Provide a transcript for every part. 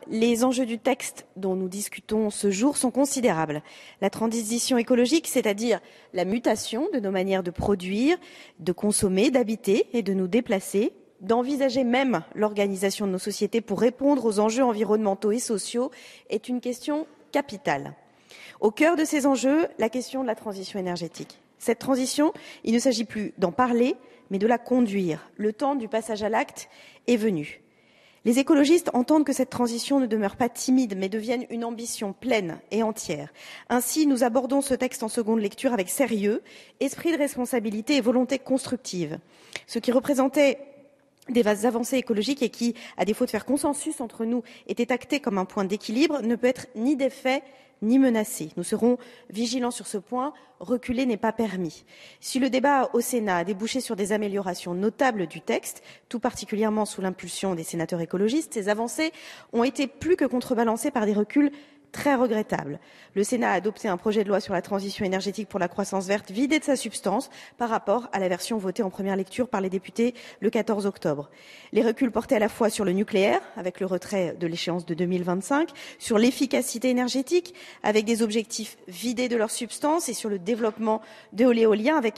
les enjeux du texte dont nous discutons ce jour sont considérables. La transition écologique, c'est-à-dire la mutation de nos manières de produire, de consommer, d'habiter et de nous déplacer, d'envisager même l'organisation de nos sociétés pour répondre aux enjeux environnementaux et sociaux, est une question capitale. Au cœur de ces enjeux, la question de la transition énergétique. Cette transition, il ne s'agit plus d'en parler, mais de la conduire. Le temps du passage à l'acte est venu. Les écologistes entendent que cette transition ne demeure pas timide, mais devienne une ambition pleine et entière. Ainsi, nous abordons ce texte en seconde lecture avec sérieux, esprit de responsabilité et volonté constructive. Ce qui représentait des vastes avancées écologiques et qui, à défaut de faire consensus entre nous, était acté comme un point d'équilibre, ne peut être ni défait ni menacé. Nous serons vigilants sur ce point. Reculer n'est pas permis. Si le débat au Sénat a débouché sur des améliorations notables du texte, tout particulièrement sous l'impulsion des sénateurs écologistes, ces avancées ont été plus que contrebalancées par des reculs très regrettable. Le Sénat a adopté un projet de loi sur la transition énergétique pour la croissance verte vidé de sa substance par rapport à la version votée en première lecture par les députés le 14 octobre. Les reculs portaient à la fois sur le nucléaire, avec le retrait de l'échéance de 2025, sur l'efficacité énergétique, avec des objectifs vidés de leur substance, et sur le développement de l'éolien, avec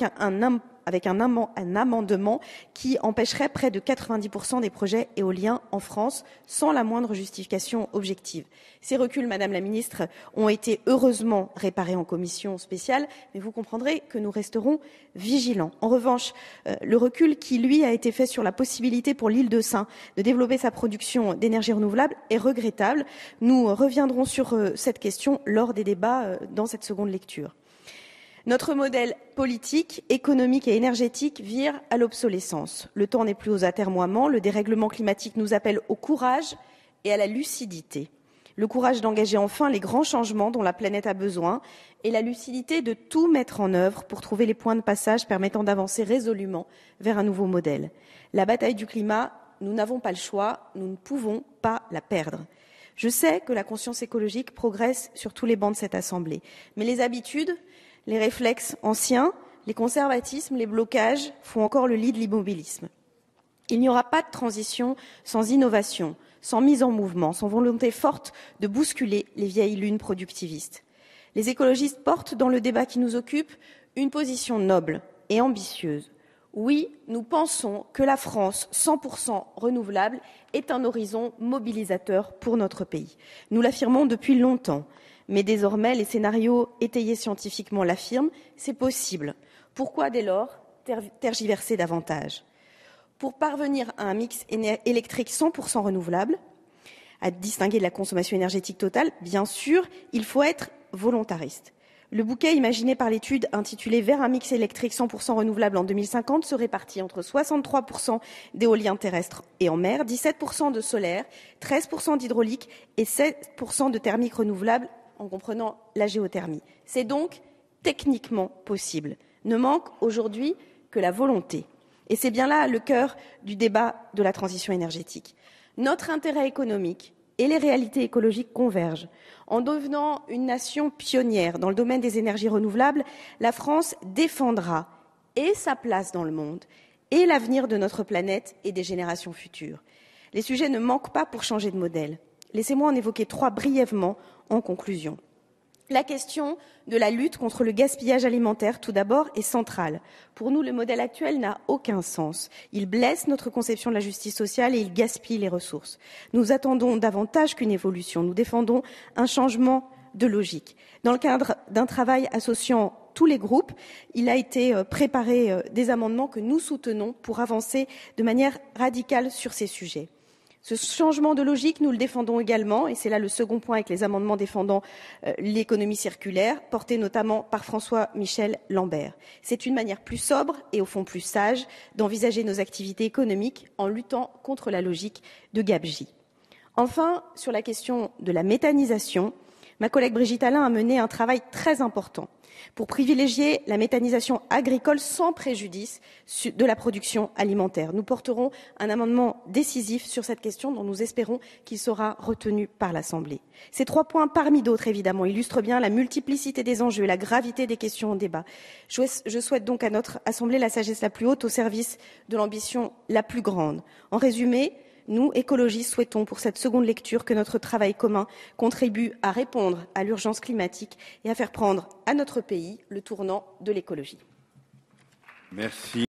un amendement qui empêcherait près de 90% des projets éoliens en France, sans la moindre justification objective. Ces reculs, Madame la Ministre, ont été heureusement réparés en commission spéciale, mais vous comprendrez que nous resterons vigilants. En revanche, le recul qui, lui, a été fait sur la possibilité pour l'île de Sein de développer sa production d'énergie renouvelable est regrettable. Nous reviendrons sur cette question lors des débats dans cette seconde lecture. Notre modèle politique, économique et énergétique vire à l'obsolescence. Le temps n'est plus aux atermoiements, le dérèglement climatique nous appelle au courage et à la lucidité. Le courage d'engager enfin les grands changements dont la planète a besoin et la lucidité de tout mettre en œuvre pour trouver les points de passage permettant d'avancer résolument vers un nouveau modèle. La bataille du climat, nous n'avons pas le choix, nous ne pouvons pas la perdre. Je sais que la conscience écologique progresse sur tous les bancs de cette Assemblée, mais les habitudes, les réflexes anciens, les conservatismes, les blocages font encore le lit de l'immobilisme. Il n'y aura pas de transition sans innovation, sans mise en mouvement, sans volonté forte de bousculer les vieilles lunes productivistes. Les écologistes portent dans le débat qui nous occupe une position noble et ambitieuse. Oui, nous pensons que la France 100% renouvelable est un horizon mobilisateur pour notre pays. Nous l'affirmons depuis longtemps. Mais désormais, les scénarios étayés scientifiquement l'affirment, c'est possible. Pourquoi dès lors tergiverser davantage? Pour parvenir à un mix électrique 100% renouvelable, à distinguer de la consommation énergétique totale, bien sûr, il faut être volontariste. Le bouquet imaginé par l'étude intitulée Vers un mix électrique 100% renouvelable en 2050 se répartit entre 63% d'éolien terrestre et en mer, 17% de solaire, 13% d'hydraulique et 7% de thermique renouvelable en comprenant la géothermie. C'est donc techniquement possible. Ne manque aujourd'hui que la volonté. Et c'est bien là le cœur du débat de la transition énergétique. Notre intérêt économique et les réalités écologiques convergent. En devenant une nation pionnière dans le domaine des énergies renouvelables, la France défendra et sa place dans le monde et l'avenir de notre planète et des générations futures. Les sujets ne manquent pas pour changer de modèle. Laissez-moi en évoquer trois brièvement en conclusion. La question de la lutte contre le gaspillage alimentaire, tout d'abord, est centrale. Pour nous, le modèle actuel n'a aucun sens. Il blesse notre conception de la justice sociale et il gaspille les ressources. Nous attendons davantage qu'une évolution. Nous défendons un changement de logique. Dans le cadre d'un travail associant tous les groupes, il a été préparé des amendements que nous soutenons pour avancer de manière radicale sur ces sujets. Ce changement de logique, nous le défendons également, et c'est là le second point avec les amendements défendant l'économie circulaire, portés notamment par François-Michel Lambert. C'est une manière plus sobre et au fond plus sage d'envisager nos activités économiques en luttant contre la logique de gabegie. Enfin, sur la question de la méthanisation, ma collègue Brigitte Allain a mené un travail très important pour privilégier la méthanisation agricole sans préjudice de la production alimentaire. Nous porterons un amendement décisif sur cette question dont nous espérons qu'il sera retenu par l'Assemblée. Ces trois points, parmi d'autres évidemment, illustrent bien la multiplicité des enjeux et la gravité des questions en débat. Je souhaite donc à notre Assemblée la sagesse la plus haute au service de l'ambition la plus grande. En résumé, Nous, écologistes, souhaitons pour cette seconde lecture que notre travail commun contribue à répondre à l'urgence climatique et à faire prendre à notre pays le tournant de l'écologie. Merci.